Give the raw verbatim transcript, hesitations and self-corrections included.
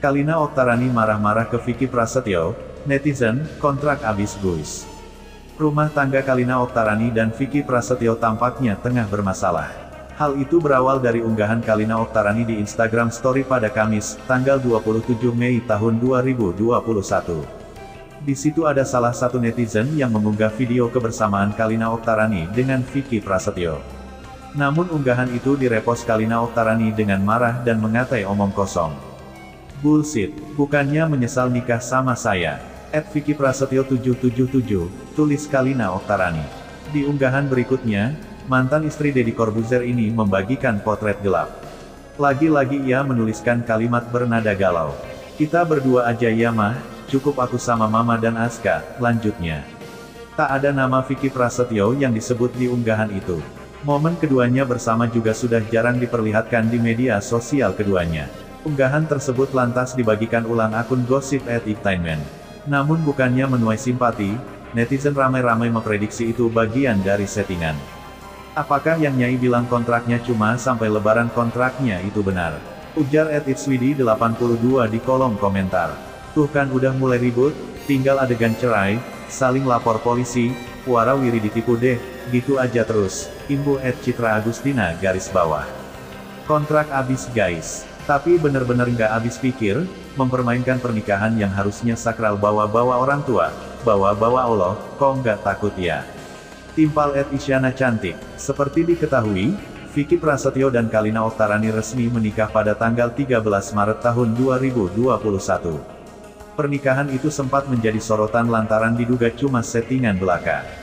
Kalina Oktarani marah-marah ke Vicky Prasetyo, netizen, kontrak abis guys. Rumah tangga Kalina Oktarani dan Vicky Prasetyo tampaknya tengah bermasalah. Hal itu berawal dari unggahan Kalina Oktarani di Instagram Story pada Kamis, tanggal dua puluh tujuh Mei tahun dua ribu dua puluh satu. Di situ ada salah satu netizen yang mengunggah video kebersamaan Kalina Oktarani dengan Vicky Prasetyo. Namun unggahan itu direpost Kalina Oktarani dengan marah dan mengatai omong kosong. Bullshit, bukannya menyesal nikah sama saya. at Vicky Prasetyo tujuh tujuh tujuh, tulis Kalina Oktarani. Di unggahan berikutnya, mantan istri Deddy Corbuzier ini membagikan potret gelap. Lagi-lagi ia menuliskan kalimat bernada galau. Kita berdua aja ya mah, cukup aku sama mama dan Aska, lanjutnya. Tak ada nama Vicky Prasetyo yang disebut di unggahan itu. Momen keduanya bersama juga sudah jarang diperlihatkan di media sosial keduanya. Unggahan tersebut lantas dibagikan ulang akun Gossip Entertainment. Namun bukannya menuai simpati, netizen ramai-ramai memprediksi itu bagian dari settingan. Apakah yang Nyai bilang kontraknya cuma sampai lebaran kontraknya itu benar? Ujar at itswidi delapan puluh dua di kolom komentar. Tuh kan udah mulai ribut, tinggal adegan cerai, saling lapor polisi, warawiri ditipu deh, gitu aja terus, imbu at Citra Agustina garis bawah. Kontrak abis guys. Tapi bener-bener nggak habis pikir, mempermainkan pernikahan yang harusnya sakral bawa-bawa orang tua, bawa-bawa Allah, kok nggak takut ya? Timpal at Isyana Cantik. Seperti diketahui, Vicky Prasetyo dan Kalina Oktarani resmi menikah pada tanggal tiga belas Maret tahun dua ribu dua puluh satu. Pernikahan itu sempat menjadi sorotan lantaran diduga cuma settingan belaka.